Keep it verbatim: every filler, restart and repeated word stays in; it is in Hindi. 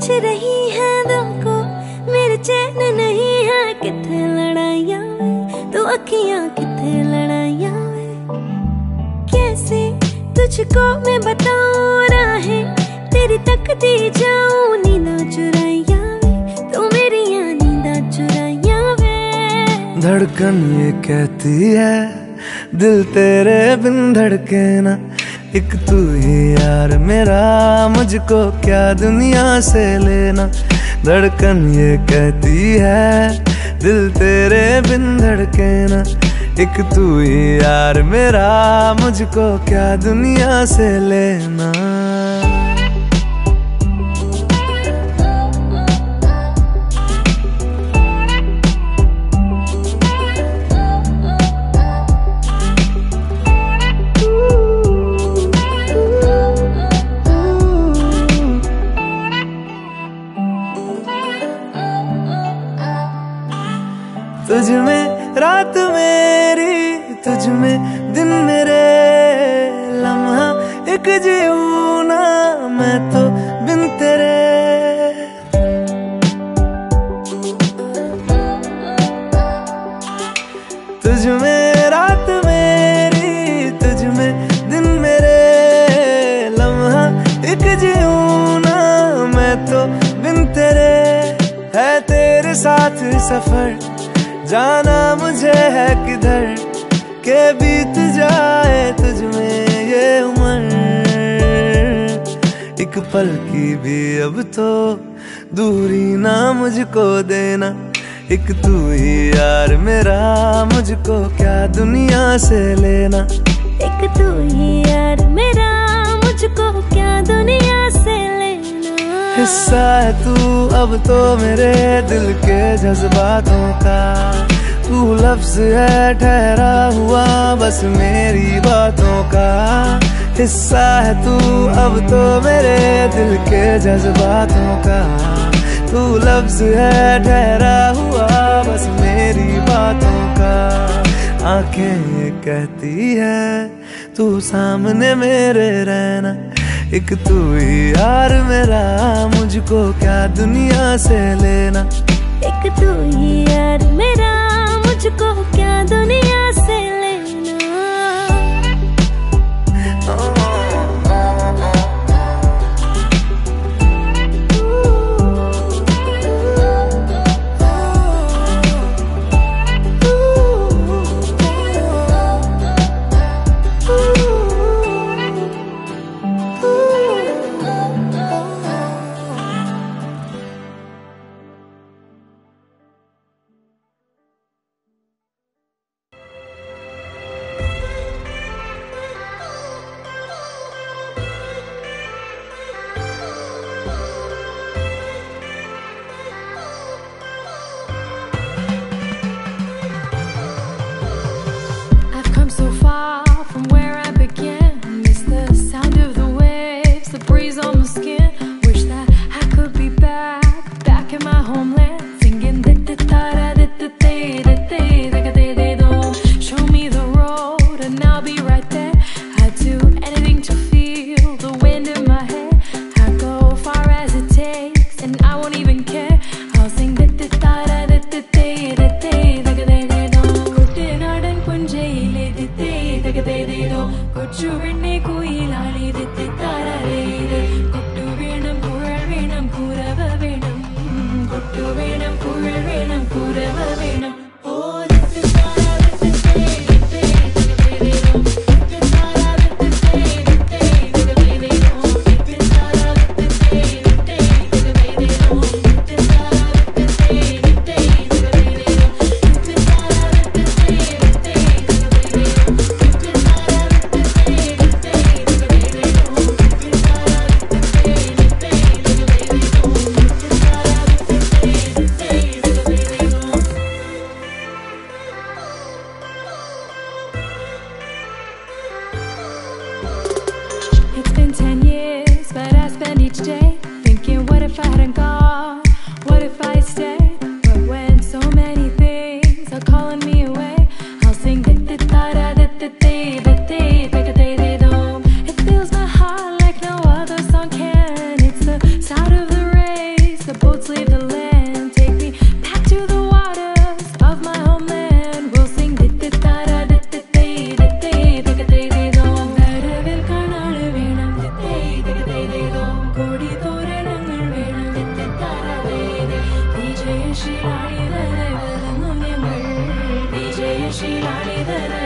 पूछ रही है दो को, मेरे चैन नहीं है किथे लड़ाइयां वे, तो अखियां किथे लड़ाइयां वे। कैसे तुझको मैं बताऊं राहें तेरी तकती जाऊं, नींदा चुराइयां वे, तो मेरी यां नींदा चुराइयां वे। धड़कन ये कहती है दिल तेरे बिन धड़के ना, एक तू ही यार मेरा, मुझको क्या दुनिया से लेना। धड़कन ये कहती है दिल तेरे बिन धड़के ना, एक तू ही यार मेरा, मुझको क्या दुनिया से लेना। तुझ में रात मेरी, तुझ में दिन मेरे, लम्हा एक जीऊं ना मैं तो बिन तेरे। तुझ में रात मेरी, तुझ में दिन मेरे, लम्हा एक जीऊं ना मैं तो बिन तेरे। है तेरे साथ सफर, जाना मुझे है किधर, के बीत जाए तुझ में ये उम्र। एक पल की भी अब तो दूरी ना मुझको देना, एक तू ही यार मेरा, मुझको क्या दुनिया से लेना। एक तू ही यार मेरा, मुझको क्या दुनिया से लेना। हिस्सा है तू अब तो मेरे दिल के जज्बातों का, तू लफ्ज है ठहरा हुआ बस मेरी बातों का। हिस्सा है तू अब तो मेरे दिल के जज्बातों का, तू लफ्ज है ठहरा हुआ बस मेरी बातों का। आंखें ये कहती है तू सामने मेरे रहना, एक तू ही यार मेरा, मुझको क्या दुनिया से लेना। एक तू ही यार मेरा, मुझको क्या दुनिया से लेना। Sound of the rain. शीलानी